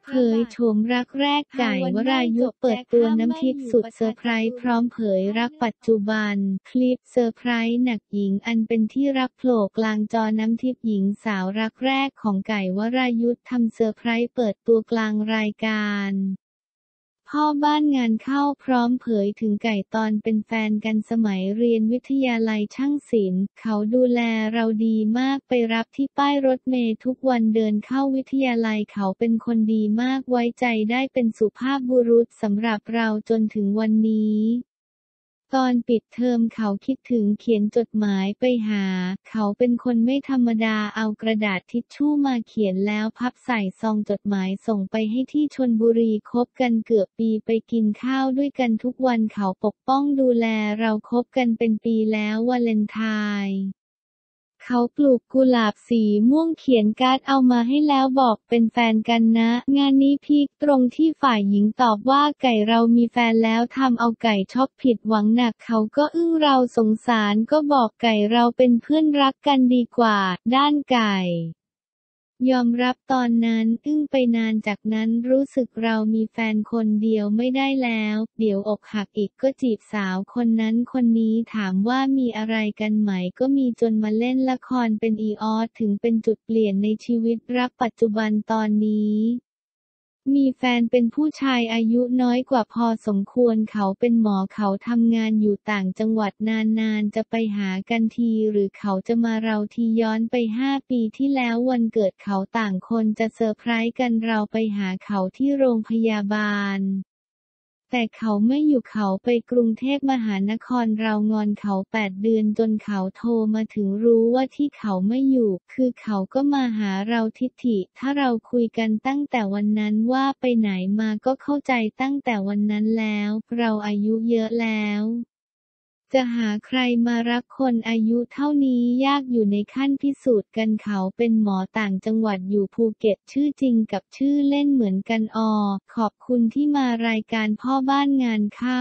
เผยโฉมรักแรกไก่วรายุทธเปิดตัวน้ำทิพย์สุดเซอร์ไพรส์พร้อมเผยรักปัจจุบันคลิปเซอร์ไพรส์หนักหญิงอันเป็นที่รักโผล่กลางจอน้ำทิพย์หญิงสาวรักแรกของไก่วรายุทธทำเซอร์ไพรส์เปิดตัวกลางรายการพ่อบ้านงานเข้าพร้อมเผยถึงไก่ตอนเป็นแฟนกันสมัยเรียนวิทยาลัยช่างศิลป์เขาดูแลเราดีมากไปรับที่ป้ายรถเมล์ทุกวันเดินเข้าวิทยาลัยเขาเป็นคนดีมากไว้ใจได้เป็นสุภาพบุรุษสำหรับเราจนถึงวันนี้ตอนปิดเทอมเขาคิดถึงเขียนจดหมายไปหาเขาเป็นคนไม่ธรรมดาเอากระดาษทิชชู่มาเขียนแล้วพับใส่ซองจดหมายส่งไปให้ที่ชลบุรีคบกันเกือบปีไปกินข้าวด้วยกันทุกวันเขาปกป้องดูแลเราคบกันเป็นปีแล้ววาเลนไทน์เขาปลูกกุหลาบสีม่วงเขียนการ์ดเอามาให้แล้วบอกเป็นแฟนกันนะงานนี้พีคตรงที่ฝ่ายหญิงตอบว่าไก่เรามีแฟนแล้วทำเอาไก่ช็อกผิดหวังหนักเขาก็อึ้งเราสงสารก็บอกไก่เราเป็นเพื่อนรักกันดีกว่าด้านไก่ยอมรับตอนนั้นอึ้งไปนานจากนั้นรู้สึกเรามีแฟนคนเดียวไม่ได้แล้วเดี๋ยวอกหักอีกก็จีบสาวคนนั้นคนนี้ถามว่ามีอะไรกันไหมก็มีจนมาเล่นละครเป็นอีออสถึงเป็นจุดเปลี่ยนในชีวิตรักปัจจุบันตอนนี้มีแฟนเป็นผู้ชายอายุน้อยกว่าพอสมควรเขาเป็นหมอเขาทำงานอยู่ต่างจังหวัดนานๆจะไปหากันทีหรือเขาจะมาเราทีย้อนไป5 ปีที่แล้ววันเกิดเขาต่างคนจะเซอร์ไพรส์กันเราไปหาเขาที่โรงพยาบาลแต่เขาไม่อยู่เขาไปกรุงเทพมหานครเรางอนเขา8 เดือนจนเขาโทรมาถึงรู้ว่าที่เขาไม่อยู่คือเขาก็มาหาเราทิฐิถ้าเราคุยกันตั้งแต่วันนั้นว่าไปไหนมาก็เข้าใจตั้งแต่วันนั้นแล้วเราอายุเยอะแล้วจะหาใครมารักคนอายุเท่านี้ยากอยู่ในขั้นพิสูจน์กันเขาเป็นหมอต่างจังหวัดอยู่ภูเก็ตชื่อจริงกับชื่อเล่นเหมือนกันขอบคุณที่มารายการพ่อบ้านงานเข้า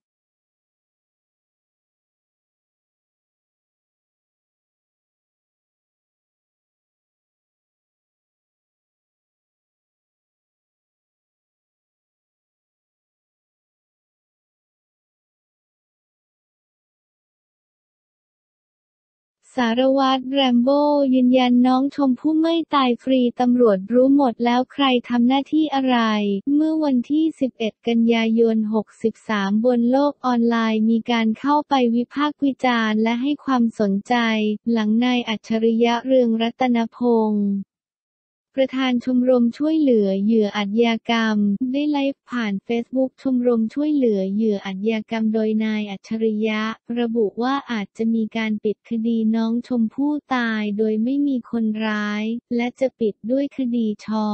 สารวัตรแรมโบ้ยืนยันน้องชมพู่ไม่ตายฟรีตำรวจรู้หมดแล้วใครทำหน้าที่อะไรเมื่อวันที่11 กันยายน 63บนโลกออนไลน์มีการเข้าไปวิพากษ์วิจารณ์และให้ความสนใจหลังนายอัจฉริยะเรืองรัตนพงษ์ประธานชมรมช่วยเหลือเหยื่ออาชญากรรมได้ไลฟ์ผ่านเฟซบุ๊กชมรมช่วยเหลือเหยื่ออาชญากรรมโดยนายอัจฉริยะระบุว่าอาจจะมีการปิดคดีน้องชมพู่ตายโดยไม่มีคนร้ายและจะปิดด้วยคดี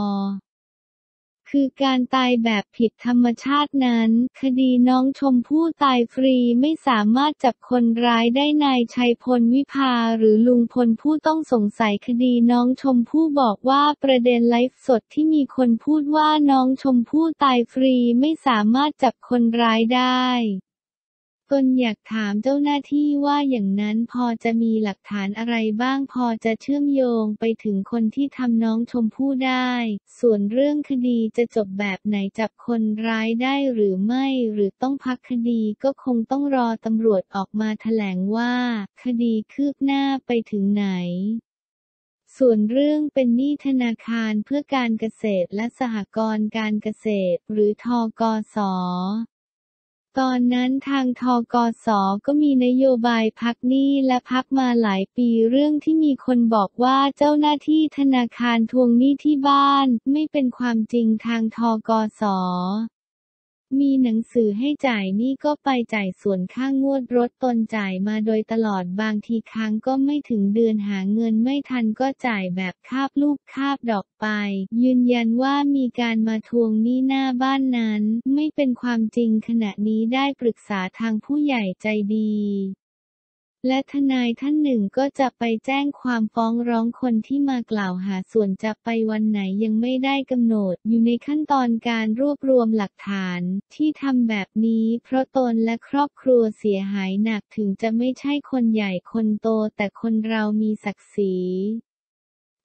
คือการตายแบบผิดธรรมชาตินั้นคดีน้องชมพู่ตายฟรีไม่สามารถจับคนร้ายได้นายชัยพลวิภาหรือลุงพลผู้ต้องสงสัยคดีน้องชมพู่บอกว่าประเด็นไลฟ์สดที่มีคนพูดว่าน้องชมพู่ตายฟรีไม่สามารถจับคนร้ายได้ตนอยากถามเจ้าหน้าที่ว่าอย่างนั้นพอจะมีหลักฐานอะไรบ้างพอจะเชื่อมโยงไปถึงคนที่ทำน้องชมพู่ได้ส่วนเรื่องคดีจะจบแบบไหนจับคนร้ายได้หรือไม่หรือต้องพักคดีก็คงต้องรอตำรวจออกมาแถลงว่าคดีคืบหน้าไปถึงไหนส่วนเรื่องเป็นหนี้ธนาคารเพื่อการเกษตรและสหกรณ์การเกษตรหรือธกส.ตอนนั้นทางธกส.ก็มีนโยบายพักหนี้และพักมาหลายปีเรื่องที่มีคนบอกว่าเจ้าหน้าที่ธนาคารทวงหนี้ที่บ้านไม่เป็นความจริงทางธกส.มีหนังสือให้จ่ายหนี้ก็ไปจ่ายส่วนค่างวดรถตนจ่ายมาโดยตลอดบางทีค้างก็ไม่ถึงเดือนหาเงินไม่ทันก็จ่ายแบบคาบลูกคาบดอกไปยืนยันว่ามีการมาทวงหนี้หน้าบ้านนั้นไม่เป็นความจริงขณะนี้ได้ปรึกษาทางผู้ใหญ่ใจดีและทนายท่านหนึ่งก็จะไปแจ้งความฟ้องร้องคนที่มากล่าวหาส่วนจะไปวันไหนยังไม่ได้กำหนดอยู่ในขั้นตอนการรวบรวมหลักฐานที่ทำแบบนี้เพราะตนและครอบครัวเสียหายหนักถึงจะไม่ใช่คนใหญ่คนโตแต่คนเรามีศักดิ์ศรี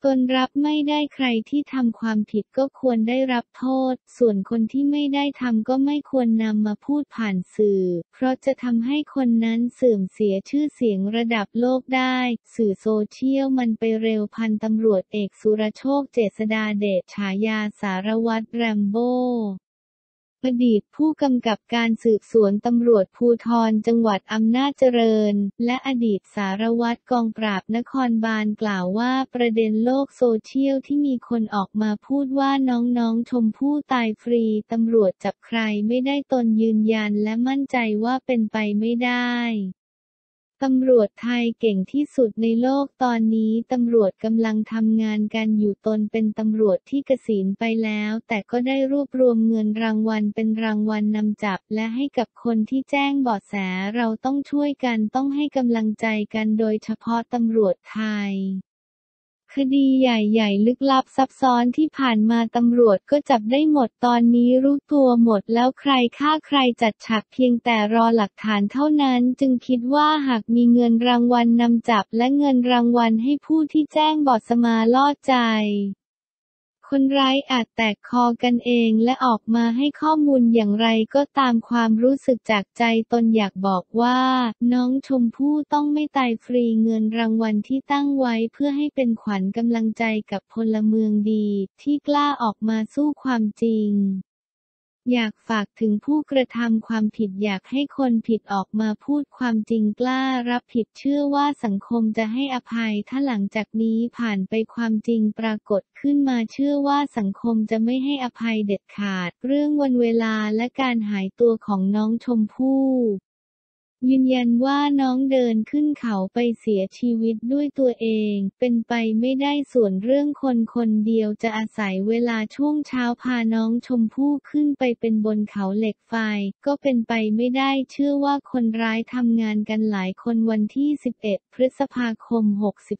ตนรับไม่ได้ใครที่ทำความผิดก็ควรได้รับโทษ ส่วนคนที่ไม่ได้ทำก็ไม่ควรนำมาพูดผ่านสื่อ เพราะจะทำให้คนนั้นเสื่อมเสียชื่อเสียงระดับโลกได้ สื่อโซเชียลมันไปเร็วพันตำรวจเอกสุรโชค เจษฎาเดช ฉายาสารวัตรแรมโบ้ อดีตผู้กำกับการสืบสวนตำรวจภูธรจังหวัดอำนาจเจริญ และอดีตสารวัตรกองปราบนครบาลกล่าวว่าประเด็นโลกโซเชียลที่มีคนออกมาพูดว่าน้องๆชมพู่ตายฟรีตำรวจจับใครไม่ได้ตนยืนยันและมั่นใจว่าเป็นไปไม่ได้ตำรวจไทยเก่งที่สุดในโลกตอนนี้ตำรวจกำลังทำงานกันอยู่ตนเป็นตำรวจที่เกษียณไปแล้วแต่ก็ได้รวบรวมเงินรางวัลเป็นรางวัลนำจับและให้กับคนที่แจ้งเบาะแสเราต้องช่วยกันต้องให้กำลังใจกันโดยเฉพาะตำรวจไทยคดีใหญ่ๆลึกลับซับซ้อนที่ผ่านมาตำรวจก็จับได้หมดตอนนี้รู้ตัวหมดแล้วใครฆ่าใครจัดฉากเพียงแต่รอหลักฐานเท่านั้นจึงคิดว่าหากมีเงินรางวัลนำจับและเงินรางวัลให้ผู้ที่แจ้งเบาะแสมาล่อใจคนร้ายอาจแตกคอกันเองและออกมาให้ข้อมูลอย่างไรก็ตามความรู้สึกจากใจตนอยากบอกว่าน้องชมพู่ต้องไม่ตายฟรีเงินรางวัลที่ตั้งไว้เพื่อให้เป็นขวัญกำลังใจกับพลเมืองดีที่กล้าออกมาสู้ความจริงอยากฝากถึงผู้กระทำความผิดอยากให้คนผิดออกมาพูดความจริงกล้ารับผิดเชื่อว่าสังคมจะให้อภัยถ้าหลังจากนี้ผ่านไปความจริงปรากฏขึ้นมาเชื่อว่าสังคมจะไม่ให้อภัยเด็ดขาดเรื่องวันเวลาและการหายตัวของน้องชมพู่ยืนยันว่าน้องเดินขึ้นเขาไปเสียชีวิตด้วยตัวเองเป็นไปไม่ได้ส่วนเรื่องคนคนเดียวจะอาศัยเวลาช่วงเช้าพาน้องชมพู่ขึ้นไปเป็นบนเขาเหล็กไฟก็เป็นไปไม่ได้เชื่อว่าคนร้ายทำงานกันหลายคนวันที่11 พฤษภาคม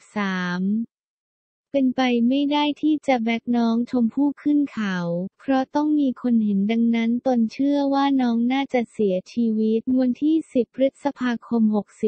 63เป็นไปไม่ได้ที่จะแบกน้องชมพู่ขึ้นเขาเพราะต้องมีคนเห็นดังนั้นตนเชื่อว่าน้องน่าจะเสียชีวิตวันที่10 พฤษภาคม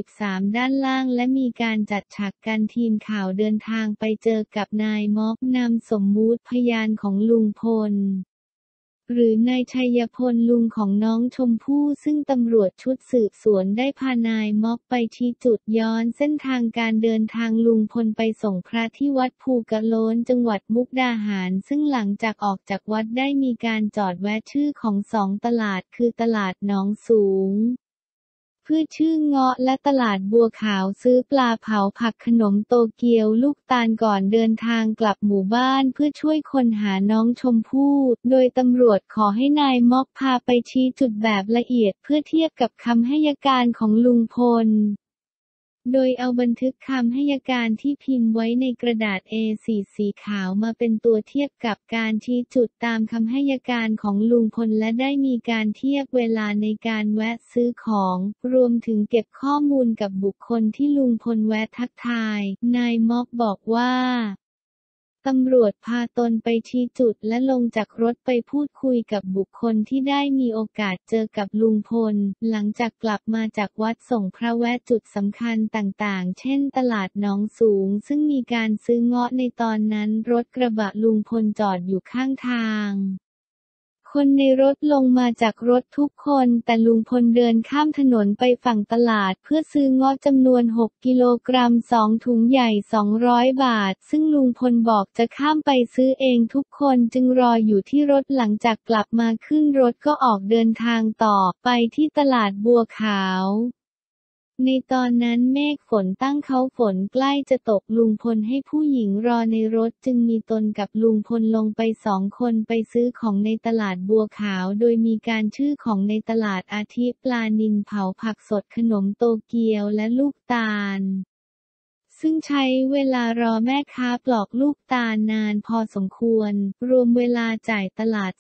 63ด้านล่างและมีการจัดฉากกันทีมข่าวเดินทางไปเจอกับนายม็อบนามสมมุติพยานของลุงพลหรือนายชัยพลลุงของน้องชมพู่ซึ่งตำรวจชุดสืบสวนได้พานายม็อบไปชี้จุดย้อนเส้นทางการเดินทางลุงพลไปส่งพระที่วัดภูกะโล้นจังหวัดมุกดาหารซึ่งหลังจากออกจากวัดได้มีการจอดแวะชื่อของ2 ตลาดคือตลาดหนองสูงเพื่อชื่อเงาะและตลาดบัวขาวซื้อปลาเผาผักขนมโตเกียวลูกตาลก่อนเดินทางกลับหมู่บ้านเพื่อช่วยคนหาน้องชมพู่โดยตำรวจขอให้นายม็อบพาไปชี้จุดแบบละเอียดเพื่อเทียบกับคำให้การของลุงพลโดยเอาบันทึกคำให้การที่พิมพ์ไว้ในกระดาษ A4 สีขาวมาเป็นตัวเทียบกับการชี้จุดตามคำให้การของลุงพลและได้มีการเทียบเวลาในการแวะซื้อของรวมถึงเก็บข้อมูลกับบุคคลที่ลุงพลแวะทักทายนายม็อบบอกว่าตำรวจพาตนไปชี้จุดและลงจากรถไปพูดคุยกับบุคคลที่ได้มีโอกาสเจอกับลุงพลหลังจากกลับมาจากวัดส่งพระแวะจุดสำคัญต่างๆเช่นตลาดหนองสูงซึ่งมีการซื้อเงาะในตอนนั้นรถกระบะลุงพลจอดอยู่ข้างทางคนในรถลงมาจากรถทุกคนแต่ลุงพลเดินข้ามถนนไปฝั่งตลาดเพื่อซื้อเงาะจำนวน6 กิโลกรัม2 ถุงใหญ่200 บาทซึ่งลุงพลบอกจะข้ามไปซื้อเองทุกคนจึงรออยู่ที่รถหลังจากกลับมาขึ้นรถก็ออกเดินทางต่อไปที่ตลาดบัวขาวในตอนนั้นเมฆฝนตั้งเขาฝนใกล้จะตกลุงพลให้ผู้หญิงรอในรถจึงมีตนกับลุงพลลงไป2 คนไปซื้อของในตลาดบัวขาวโดยมีการชื่อของในตลาดอาทิปลานิลเผาผักสดขนมโตเกียวและลูกตาลซึ่งใช้เวลารอแม่ค้าปลอกลูกตาลนานพอสมควรรวมเวลาจ่ายตลาด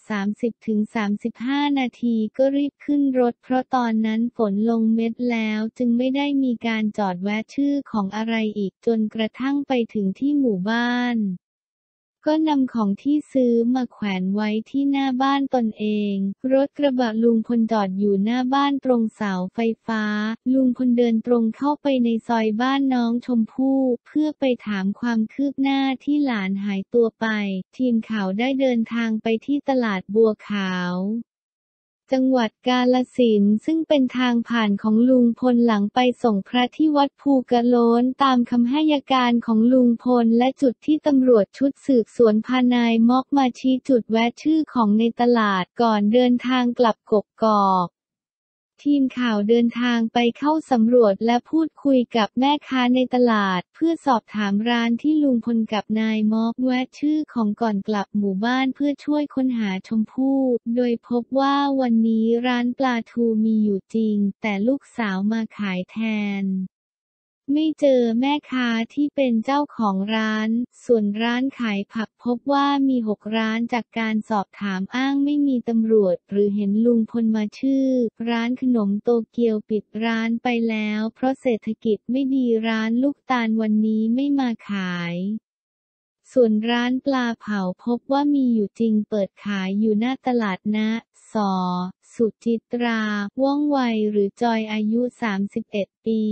30-35 นาทีก็รีบขึ้นรถเพราะตอนนั้นฝนลงเม็ดแล้วจึงไม่ได้มีการจอดแวะชื่อของอะไรอีกจนกระทั่งไปถึงที่หมู่บ้านก็นำของที่ซื้อมาแขวนไว้ที่หน้าบ้านตนเอง รถกระบะลุงพลจอดอยู่หน้าบ้านตรงเสาไฟฟ้า ลุงพลเดินตรงเข้าไปในซอยบ้านน้องชมพู่เพื่อไปถามความคืบหน้าที่หลานหายตัวไป ทีมข่าวได้เดินทางไปที่ตลาดบัวขาวจังหวัดกาฬสินธุ์ซึ่งเป็นทางผ่านของลุงพลหลังไปส่งพระที่วัดภูกะโล้นตามคำให้การของลุงพลและจุดที่ตำรวจชุดสืบสวนพานายม็อกมาชี้จุดแวะชื่อของในตลาดก่อนเดินทางกลับกกอกทีมข่าวเดินทางไปเข้าสำรวจและพูดคุยกับแม่ค้าในตลาดเพื่อสอบถามร้านที่ลุงพลกับนายม็อกแวะชื่อของก่อนกลับหมู่บ้านเพื่อช่วยค้นหาชมพู่โดยพบว่าวันนี้ร้านปลาทูมีอยู่จริงแต่ลูกสาวมาขายแทนไม่เจอแม่ค้าที่เป็นเจ้าของร้านส่วนร้านขายผักพบว่ามี6ร้านจากการสอบถามอ้างไม่มีตำรวจหรือเห็นลุงพลมาชื่อร้านขนมโตเกียวปิดร้านไปแล้วเพราะเศรษฐกิจไม่ดีร้านลูกตาลวันนี้ไม่มาขายส่วนร้านปลาเผาพบว่ามีอยู่จริงเปิดขายอยู่หน้าตลาดนะสสุจิตราว่องไวหรือจอยอายุ31 ปี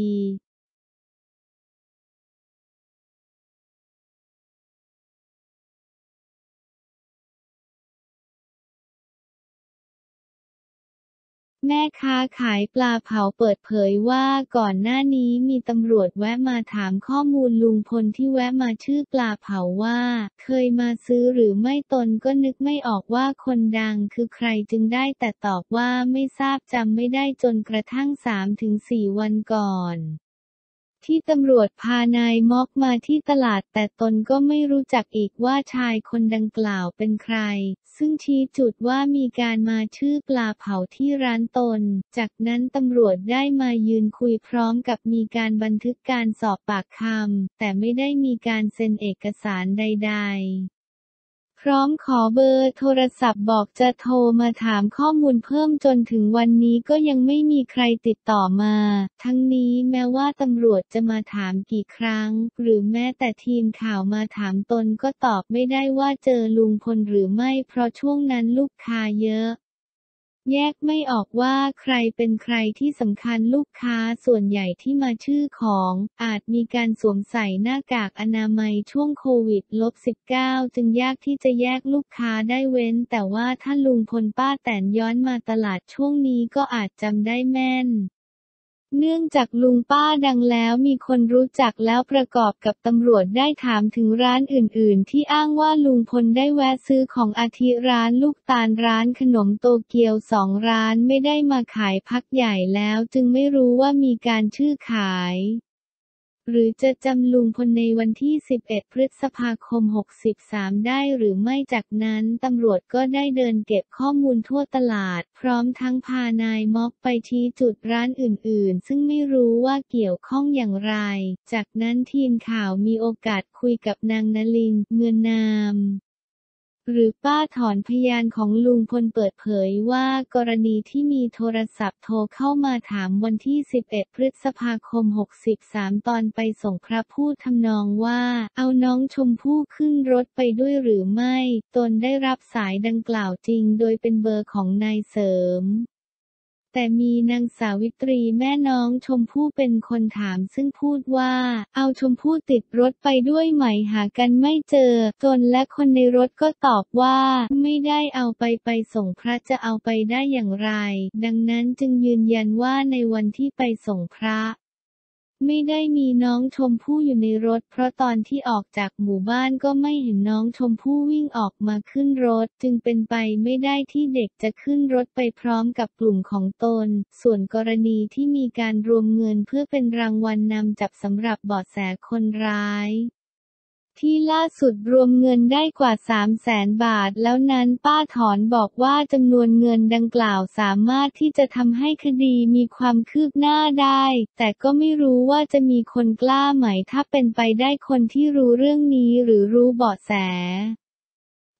แม่ค้าขายปลาเผาเปิดเผยว่าก่อนหน้านี้มีตำรวจแวะมาถามข้อมูลลุงพลที่แวะมาชื่อปลาเผาว่าเคยมาซื้อหรือไม่ตนก็นึกไม่ออกว่าคนดังคือใครจึงได้แต่ตอบว่าไม่ทราบจำไม่ได้จนกระทั่ง 3-4 วันก่อนที่ตำรวจพานายม็อกมาที่ตลาดแต่ตนก็ไม่รู้จักอีกว่าชายคนดังกล่าวเป็นใครซึ่งชี้จุดว่ามีการมาชื่อปลาเผาที่ร้านตนจากนั้นตำรวจได้มายืนคุยพร้อมกับมีการบันทึกการสอบปากคำแต่ไม่ได้มีการเซ็นเอกสารใดๆพร้อมขอเบอร์โทรศัพท์บอกจะโทรมาถามข้อมูลเพิ่มจนถึงวันนี้ก็ยังไม่มีใครติดต่อมาทั้งนี้แม้ว่าตำรวจจะมาถามกี่ครั้งหรือแม้แต่ทีมข่าวมาถามตนก็ตอบไม่ได้ว่าเจอลุงพลหรือไม่เพราะช่วงนั้นลูกค้าเยอะแยกไม่ออกว่าใครเป็นใครที่สำคัญลูกค้าส่วนใหญ่ที่มาชื่อของอาจมีการสวมใส่หน้ากากอนามัยช่วงโควิด-19 จึงยากที่จะแยกลูกค้าได้เว้นแต่ว่าถ้าลุงพลป้าแตนย้อนมาตลาดช่วงนี้ก็อาจจำได้แม่นเนื่องจากลุงป้าดังแล้วมีคนรู้จักแล้วประกอบกับตำรวจได้ถามถึงร้านอื่นๆที่อ้างว่าลุงพลได้แวะซื้อของอาทิร้านลูกตาลร้านขนมโตเกียว2ร้านไม่ได้มาขายพักใหญ่แล้วจึงไม่รู้ว่ามีการชื่อขายหรือจะจำลุงพลในวันที่11 พฤษภาคม 63ได้หรือไม่จากนั้นตำรวจก็ได้เดินเก็บข้อมูลทั่วตลาดพร้อมทั้งพานายม็อกไปชี้จุดร้านอื่นๆซึ่งไม่รู้ว่าเกี่ยวข้องอย่างไรจากนั้นทีมข่าวมีโอกาสคุยกับนางนลิน เงินนามหรือป้าถอนพยานของลุงพลเปิดเผยว่ากรณีที่มีโทรศัพท์โทรเข้ามาถามวันที่11 พฤษภาคม 63ตอนไปส่งพระพูดทำนองว่าเอาน้องชมพู่ขึ้นรถไปด้วยหรือไม่ตนได้รับสายดังกล่าวจริงโดยเป็นเบอร์ของนายเสริมแต่มีนางสาวิตรีแม่น้องชมพู่เป็นคนถามซึ่งพูดว่าเอาชมพู่ติดรถไปด้วยไหมหากันไม่เจอตนและคนในรถก็ตอบว่าไม่ได้เอาไปส่งพระจะเอาไปได้อย่างไรดังนั้นจึงยืนยันว่าในวันที่ไปส่งพระไม่ได้มีน้องชมพู่อยู่ในรถเพราะตอนที่ออกจากหมู่บ้านก็ไม่เห็นน้องชมพู่วิ่งออกมาขึ้นรถจึงเป็นไปไม่ได้ที่เด็กจะขึ้นรถไปพร้อมกับกลุ่มของตนส่วนกรณีที่มีการรวมเงินเพื่อเป็นรางวัลนำจับสำหรับเบาะแสคนร้ายที่ล่าสุดรวมเงินได้กว่า 300,000 บาทแล้วนั้นป้าถอนบอกว่าจำนวนเงินดังกล่าวสามารถที่จะทำให้คดีมีความคืบหน้าได้แต่ก็ไม่รู้ว่าจะมีคนกล้าไหมถ้าเป็นไปได้คนที่รู้เรื่องนี้หรือรู้เบาะแส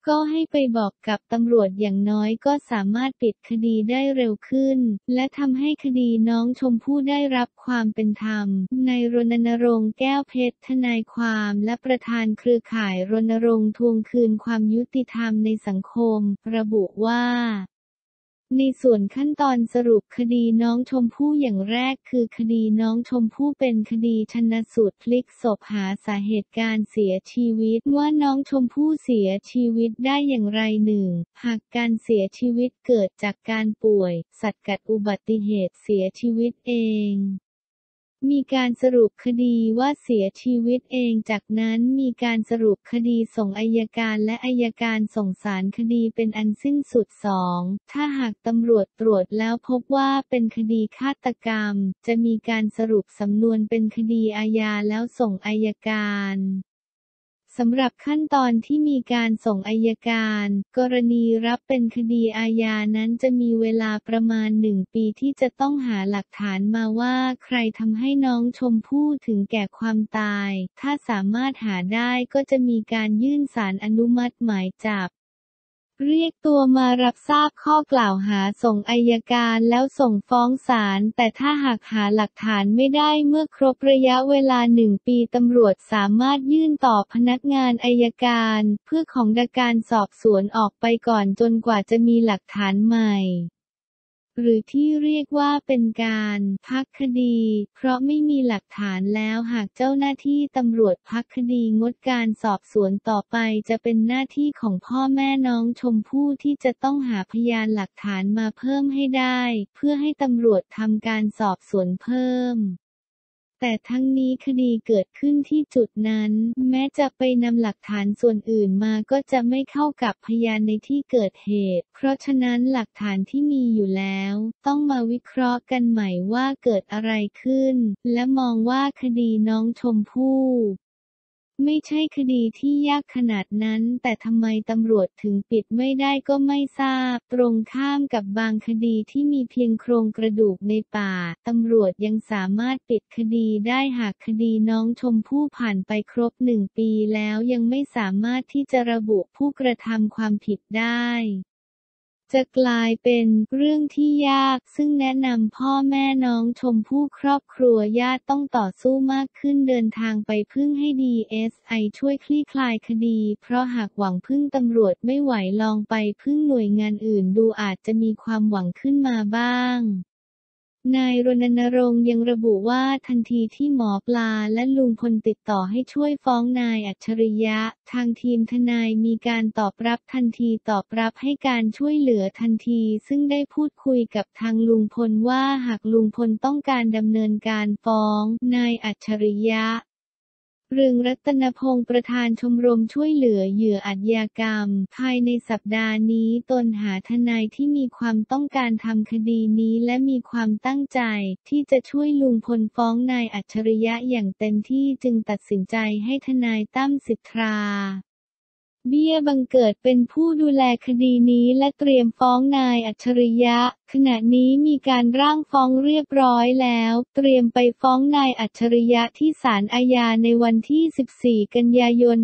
ก็ให้ไปบอกกับตำรวจอย่างน้อยก็สามารถปิดคดีได้เร็วขึ้นและทำให้คดีน้องชมพู่ได้รับความเป็นธรรมนายรณรงค์แก้วเพชรทนายความและประธานเครือข่ายรณรงค์ทวงคืนความยุติธรรมในสังคมระบุว่าในส่วนขั้นตอนสรุปคดีน้องชมพู่อย่างแรกคือคดีน้องชมพู่เป็นคดีชันสูตรพลิกศพหาสาเหตุการเสียชีวิตว่าน้องชมพู่เสียชีวิตได้อย่างไรหนึ่งหากการเสียชีวิตเกิดจากการป่วยสัตว์กัดอุบัติเหตุเสียชีวิตเองมีการสรุปคดีว่าเสียชีวิตเองจากนั้นมีการสรุปคดีส่งอัยการและอัยการส่งศาลคดีเป็นอันสิ้นสุดสองถ้าหากตำรวจตรวจแล้วพบว่าเป็นคดีฆาตกรรมจะมีการสรุปสำนวนเป็นคดีอาญาแล้วส่งอัยการสำหรับขั้นตอนที่มีการส่งอัยการกรณีรับเป็นคดีอาญานั้นจะมีเวลาประมาณ1 ปีที่จะต้องหาหลักฐานมาว่าใครทำให้น้องชมพู่ถึงแก่ความตายถ้าสามารถหาได้ก็จะมีการยื่นศาลอนุมัติหมายจับเรียกตัวมารับทราบข้อกล่าวหาส่งอัยการแล้วส่งฟ้องศาลแต่ถ้าหากหาหลักฐานไม่ได้เมื่อครบระยะเวลา1 ปีตำรวจสามารถยื่นต่อพนักงานอัยการเพื่อของดการสอบสวนออกไปก่อนจนกว่าจะมีหลักฐานใหม่หรือที่เรียกว่าเป็นการพักคดีเพราะไม่มีหลักฐานแล้วหากเจ้าหน้าที่ตำรวจพักคดีงดการสอบสวนต่อไปจะเป็นหน้าที่ของพ่อแม่น้องชมพู่ที่จะต้องหาพยานหลักฐานมาเพิ่มให้ได้เพื่อให้ตำรวจทำการสอบสวนเพิ่มแต่ทั้งนี้คดีเกิดขึ้นที่จุดนั้นแม้จะไปนำหลักฐานส่วนอื่นมาก็จะไม่เข้ากับพยานในที่เกิดเหตุเพราะฉะนั้นหลักฐานที่มีอยู่แล้วต้องมาวิเคราะห์กันใหม่ว่าเกิดอะไรขึ้นและมองว่าคดีน้องชมพู่ไม่ใช่คดีที่ยากขนาดนั้นแต่ทำไมตำรวจถึงปิดไม่ได้ก็ไม่ทราบตรงข้ามกับบางคดีที่มีเพียงโครงกระดูกในป่าตำรวจยังสามารถปิดคดีได้หากคดีน้องชมพู่ผ่านไปครบ1 ปีแล้วยังไม่สามารถที่จะระบุผู้กระทำความผิดได้จะกลายเป็นเรื่องที่ยากซึ่งแนะนำพ่อแม่น้องชมพู่ครอบครัวญาติต้องต่อสู้มากขึ้นเดินทางไปพึ่งให้ DSI ช่วยคลี่คลายคดีเพราะหากหวังพึ่งตำรวจไม่ไหวลองไปพึ่งหน่วยงานอื่นดูอาจจะมีความหวังขึ้นมาบ้างนายรณรงค์ยังระบุว่าทันทีที่หมอปลาและลุงพลติดต่อให้ช่วยฟ้องนายอัจฉริยะทางทีมทนายมีการตอบรับทันทีตอบรับให้การช่วยเหลือทันทีซึ่งได้พูดคุยกับทางลุงพลว่าหากลุงพลต้องการดำเนินการฟ้องนายอัจฉริยะเรืองรัตนพงศ์ประธานชมรมช่วยเหลือเหยื่ออาชญากรรมภายในสัปดาห์นี้ตนหาทนายที่มีความต้องการทำคดีนี้และมีความตั้งใจที่จะช่วยลุงพลฟ้องนายอัจฉริยะอย่างเต็มที่จึงตัดสินใจให้ทนายตั้มสิทธาเบี้ยบังเกิดเป็นผู้ดูแลคดีนี้และเตรียมฟ้องนายอัจฉริยะขณะนี้มีการร่างฟ้องเรียบร้อยแล้วเตรียมไปฟ้องนายอัจฉริยะที่ศาลอาญาในวันที่ 14 กันยายน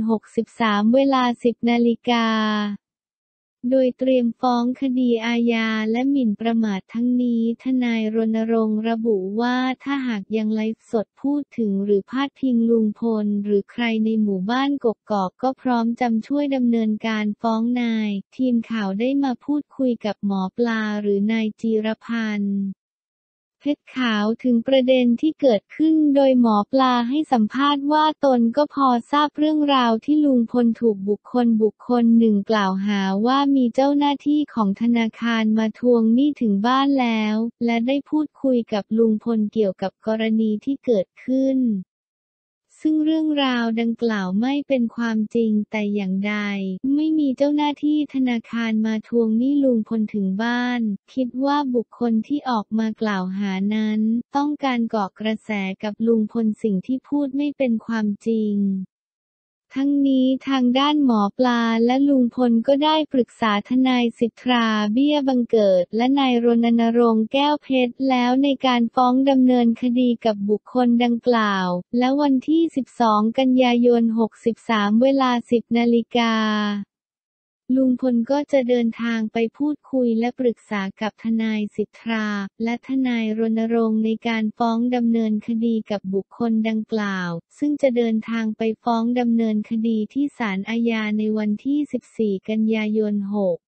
63 เวลา 10 นาฬิกาโดยเตรียมฟ้องคดีอาญาและหมิ่นประมาททั้งนี้ทนายรณรงค์ระบุว่าถ้าหากยังไลฟ์สดพูดถึงหรือพาดพิงลุงพลหรือใครในหมู่บ้านกกอกก็พร้อมช่วยดำเนินการฟ้องนายทีมข่าวได้มาพูดคุยกับหมอปลาหรือนายจีรพันธ์เพชรขาวถึงประเด็นที่เกิดขึ้นโดยหมอปลาให้สัมภาษณ์ว่าตนก็พอทราบเรื่องราวที่ลุงพลถูกบุคคลหนึ่งกล่าวหาว่ามีเจ้าหน้าที่ของธนาคารมาทวงหนี้ถึงบ้านแล้วและได้พูดคุยกับลุงพลเกี่ยวกับกรณีที่เกิดขึ้นซึ่งเรื่องราวดังกล่าวไม่เป็นความจริงแต่อย่างใดไม่มีเจ้าหน้าที่ธนาคารมาทวงหนี้ลุงพลถึงบ้านคิดว่าบุคคลที่ออกมากล่าวหานั้นต้องการเกาะกระแสกับลุงพลสิ่งที่พูดไม่เป็นความจริงทั้งนี้ทางด้านหมอปลาและลุงพลก็ได้ปรึกษาทนายสิทธาเบี้ยบังเกิดและนายรณรงค์แก้วเพชรแล้วในการฟ้องดำเนินคดีกับบุคคลดังกล่าวและวันที่ 12 กันยายน 63 เวลา 10 นาฬิกาลุงพลก็จะเดินทางไปพูดคุยและปรึกษากับทนายสิทธาและทนายรณรงค์ในการฟ้องดำเนินคดีกับบุคคลดังกล่าวซึ่งจะเดินทางไปฟ้องดำเนินคดีที่ศาลอาญาในวันที่ 14 กันยายน 6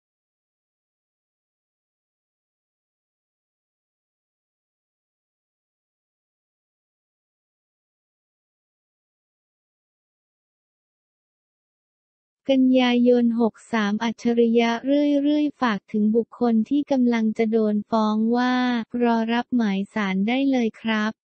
กันยายน 63 อัจฉริยะเรื่อยๆฝากถึงบุคคลที่กำลังจะโดนฟ้องว่า รอรับหมายศาลได้เลยครับ